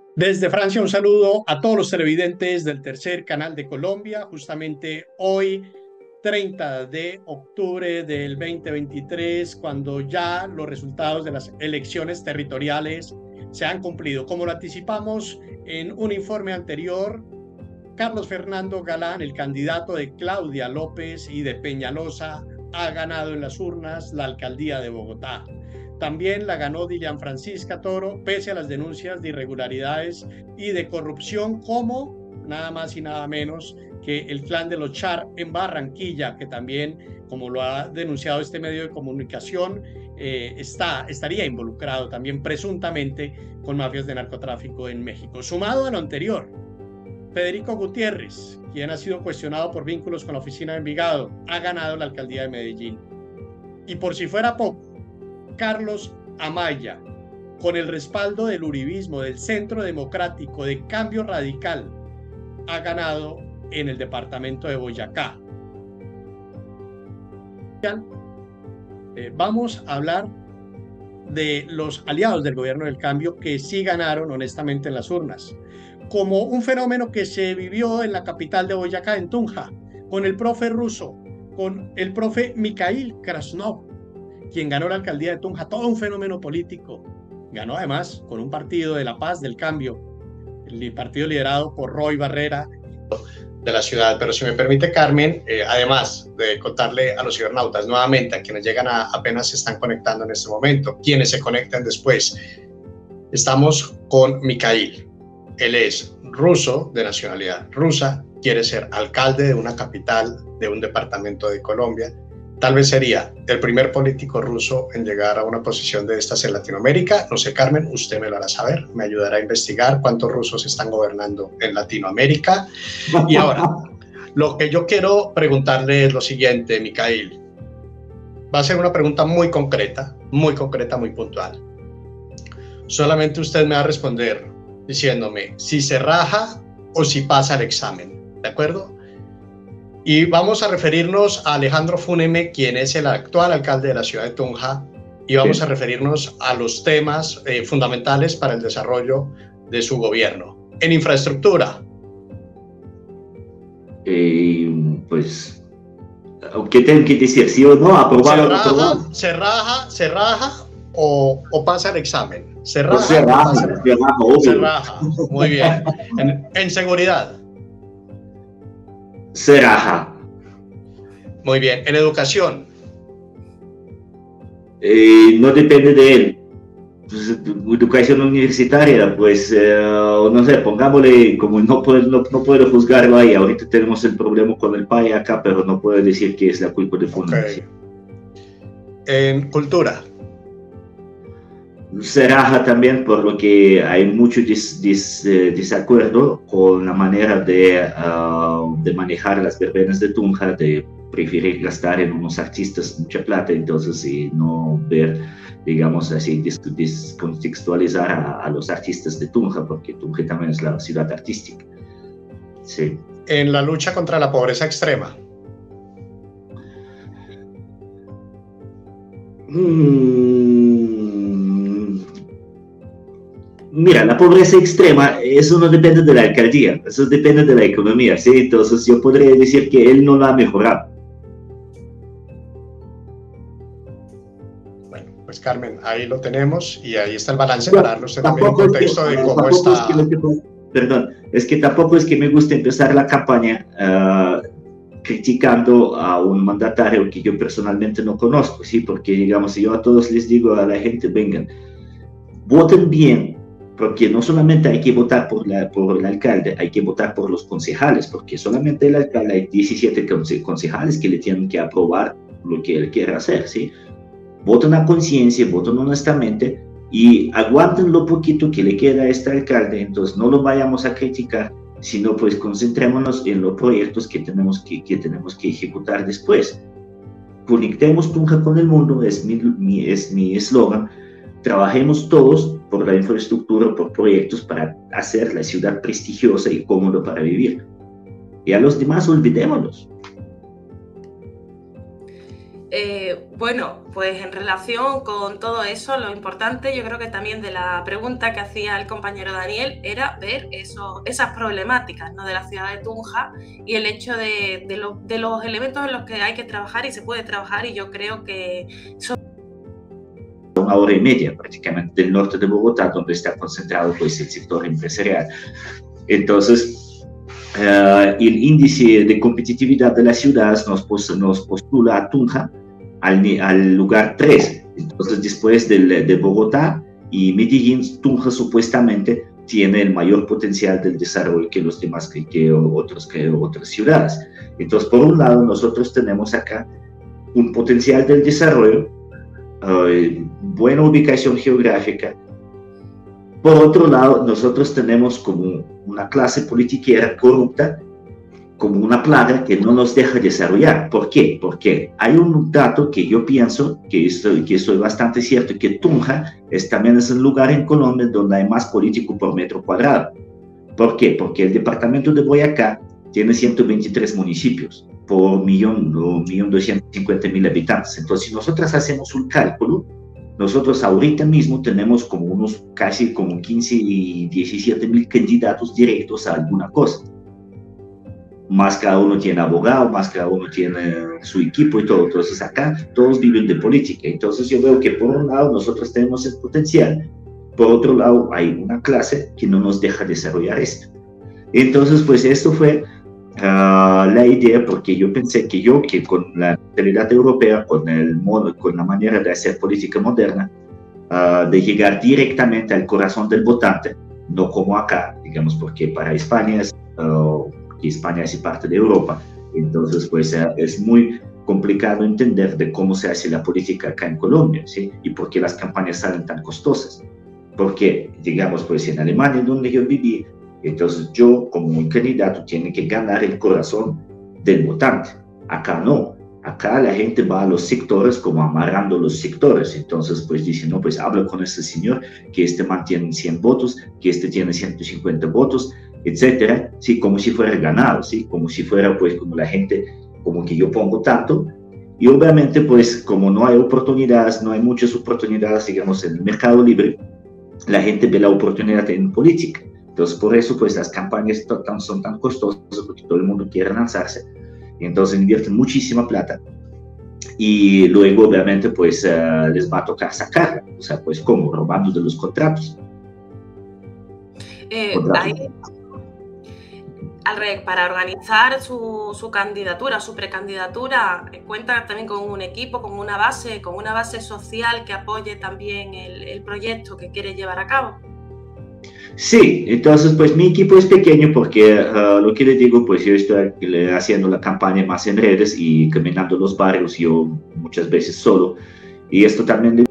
Desde Francia, un saludo a todos los televidentes del tercer canal de Colombia. Justamente hoy, 30 de octubre del 2023, cuando ya los resultados de las elecciones territoriales se han cumplido. Como lo anticipamos en un informe anterior, Carlos Fernando Galán, el candidato de Claudia López y de Peñalosa, ha ganado en las urnas la alcaldía de Bogotá. También la ganó Dilian Francisca Toro, pese a las denuncias de irregularidades y de corrupción, como nada más y nada menos que el clan de los Char en Barranquilla, que también, como lo ha denunciado este medio de comunicación, estaría involucrado también presuntamente con mafias de narcotráfico en México. Sumado a lo anterior, Federico Gutiérrez, quien ha sido cuestionado por vínculos con la oficina de Envigado, ha ganado la alcaldía de Medellín. Y por si fuera poco, Carlos Amaya, con el respaldo del uribismo, del Centro Democrático, de Cambio Radical, ha ganado en el departamento de Boyacá. Vamos a hablar de los aliados del gobierno del cambio que sí ganaron honestamente en las urnas, como un fenómeno que se vivió en la capital de Boyacá, en Tunja, con el profe ruso, con el profe Mikhail Krasnov, quien ganó la alcaldía de Tunja, todo un fenómeno político. Ganó además con un partido de la paz, del cambio, el partido liderado por Roy Barrera de la ciudad. Pero si me permite, Carmen, además de contarle a los cibernautas nuevamente, a quienes llegan apenas se están conectando en este momento, quienes se conecten después, estamos con Mikhail. Él es ruso, de nacionalidad rusa, quiere ser alcalde de una capital de un departamento de Colombia. Tal vez sería el primer político ruso en llegar a una posición de estas en Latinoamérica. No sé, Carmen, usted me lo hará saber, me ayudará a investigar cuántos rusos están gobernando en Latinoamérica. Y ahora, lo que yo quiero preguntarle es lo siguiente, Mikhail. Va a ser una pregunta muy concreta, muy puntual. Solamente usted me va a responder diciéndome si se raja o si pasa el examen, ¿de acuerdo? Y vamos a referirnos a Alejandro Funeme, quien es el actual alcalde de la ciudad de Tunja, y vamos a referirnos a los temas fundamentales para el desarrollo de su gobierno. En infraestructura. Pues, ¿qué tengo que decir? ¿Sí o no? ¿Aprobado o no aprobado? ¿Se raja o pasa el examen? ¿Se raja? Pues se raja, obvio. Se raja, muy bien. En seguridad. Se raja. Muy bien. En educación. No depende de él. Pues, educación universitaria, pues, no sé, pongámosle, como no puedo juzgarlo ahí, ahorita tenemos el problema con el PAE acá, pero no puedo decir que es la culpa de Fundación. En cultura. Se raja también por lo que hay mucho desacuerdo con la manera de manejar las verbenas de Tunja, de preferir gastar en unos artistas mucha plata, entonces no ver, digamos así, descontextualizar a los artistas de Tunja, porque Tunja también es la ciudad artística. Sí. En la lucha contra la pobreza extrema. Mira, la pobreza extrema, eso no depende de la alcaldía, eso depende de la economía, ¿sí? Entonces yo podría decir que él no lo ha mejorado. Bueno, pues Carmen, ahí lo tenemos y ahí está el balance para darle usted también un contexto de cómo está. Perdón, es que tampoco es que me guste empezar la campaña criticando a un mandatario que yo personalmente no conozco, ¿sí? Porque, digamos, yo a todos les digo a la gente, vengan, voten bien, porque no solamente hay que votar por el alcalde, hay que votar por los concejales, porque solamente el alcalde hay 17 concejales que le tienen que aprobar lo que él quiere hacer, ¿sí? Voten a conciencia, voten honestamente y aguanten lo poquito que le queda a este alcalde, entonces no lo vayamos a criticar, sino pues concentrémonos en los proyectos que tenemos que ejecutar después. Conectemos Tunja con el mundo, es mi eslogan. Trabajemos todos por la infraestructura, por proyectos para hacer la ciudad prestigiosa y cómoda para vivir. Y a los demás olvidémonos. Bueno, Pues en relación con todo eso, lo importante, yo creo que también de la pregunta que hacía el compañero Daniel, era ver esas problemáticas, ¿no?, de la ciudad de Tunja y el hecho de los elementos en los que hay que trabajar y se puede trabajar, y yo creo que son 1 hora y media prácticamente del norte de Bogotá, donde está concentrado pues el sector empresarial. Entonces, el índice de competitividad de las ciudades nos postula a Tunja al lugar 3. Entonces, después de Bogotá y Medellín, Tunja supuestamente tiene el mayor potencial del desarrollo que los demás, que otras ciudades. Entonces, por un lado, nosotros tenemos acá un potencial del desarrollo, buena ubicación geográfica. Por otro lado, nosotros tenemos como una clase politiquera corrupta, como una plaga que no nos deja desarrollar. ¿Por qué? Porque hay un dato que yo pienso que estoy bastante cierto, que Tunja también es un lugar en Colombia donde hay más político por metro cuadrado. ¿Por qué? Porque el departamento de Boyacá tiene 123 municipios por 1.250.000 habitantes. Entonces, si nosotros hacemos un cálculo, nosotros ahorita mismo tenemos como casi como 15 y 17.000 candidatos directos a alguna cosa. Más cada uno tiene abogado, más cada uno tiene su equipo y todo. Entonces acá todos viven de política. Entonces yo veo que por un lado nosotros tenemos el potencial, por otro lado hay una clase que no nos deja desarrollar esto. Entonces pues esto fue la idea, porque yo pensé que con la mentalidad europea, con la manera de hacer política moderna, de llegar directamente al corazón del votante, no como acá, digamos, porque para España España hace parte de Europa, entonces pues es muy complicado entender de cómo se hace la política acá en Colombia, ¿sí? Y por qué las campañas salen tan costosas. Porque, digamos, pues en Alemania, donde yo viví, entonces yo como un candidato tiene que ganar el corazón del votante. Acá no, acá la gente va a los sectores como amarrando los sectores. Entonces pues dice, no, pues habla con este señor, que mantiene 100 votos, que tiene 150 votos, etcétera, sí, como si fuera ganado, sí, como si fuera pues como la gente, como que yo pongo tanto. Y obviamente pues como no hay oportunidades, no hay muchas oportunidades, digamos, en el mercado libre, la gente ve la oportunidad en política. Entonces por eso pues las campañas son tan costosas, porque todo el mundo quiere lanzarse, y entonces invierten muchísima plata, y luego obviamente pues les va a tocar sacarla, o sea, pues como robando de los contratos. Para organizar su candidatura, su precandidatura, cuenta también con un equipo, con una base social que apoye también el proyecto que quiere llevar a cabo. Sí, entonces pues mi equipo es pequeño porque lo que le digo, pues yo estoy haciendo la campaña más en redes y caminando los barrios, yo muchas veces solo, y esto también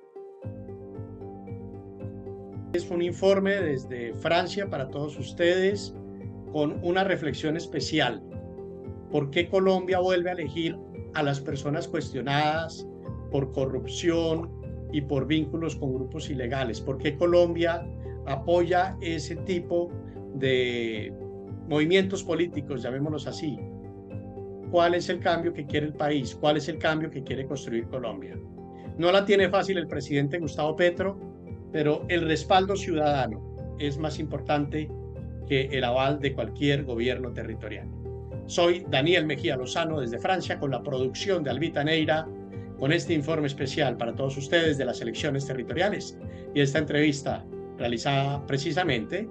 es un informe desde Francia para todos ustedes, con una reflexión especial. ¿Por qué Colombia vuelve a elegir a las personas cuestionadas por corrupción y por vínculos con grupos ilegales? ¿Por qué Colombia apoya ese tipo de movimientos políticos, llamémoslos así? ¿Cuál es el cambio que quiere el país? ¿Cuál es el cambio que quiere construir Colombia? No la tiene fácil el presidente Gustavo Petro, pero el respaldo ciudadano es más importante que el aval de cualquier gobierno territorial. Soy Daniel Mejía Lozano desde Francia, con la producción de Albita Neira, con este informe especial para todos ustedes de las elecciones territoriales y esta entrevista realizada precisamente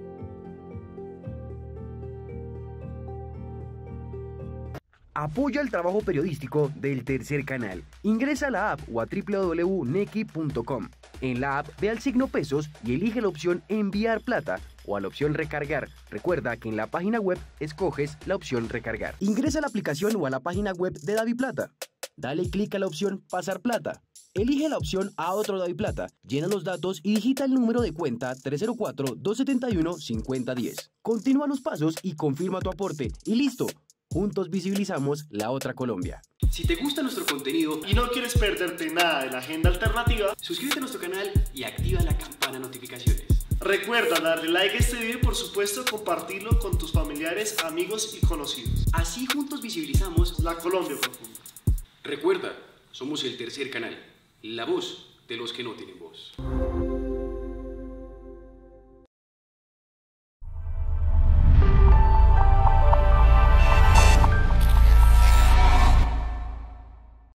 Apoya el trabajo periodístico del Tercer Canal. Ingresa a la app o a www.nequi.com. En la app ve al signo pesos y elige la opción enviar plata o a la opción recargar. Recuerda que en la página web escoges la opción recargar. Ingresa a la aplicación o a la página web de DaviPlata. Dale clic a la opción pasar plata. Elige la opción a otro DaviPlata, llena los datos y digita el número de cuenta 304-271-5010. Continúa los pasos y confirma tu aporte y listo. Juntos visibilizamos la otra Colombia. Si te gusta nuestro contenido y no quieres perderte nada de la agenda alternativa, suscríbete a nuestro canal y activa la campana de notificaciones. Recuerda darle like a este video y por supuesto compartirlo con tus familiares, amigos y conocidos. Así juntos visibilizamos la Colombia profunda. Recuerda, Somos el tercer canal, la voz de los que no tienen voz.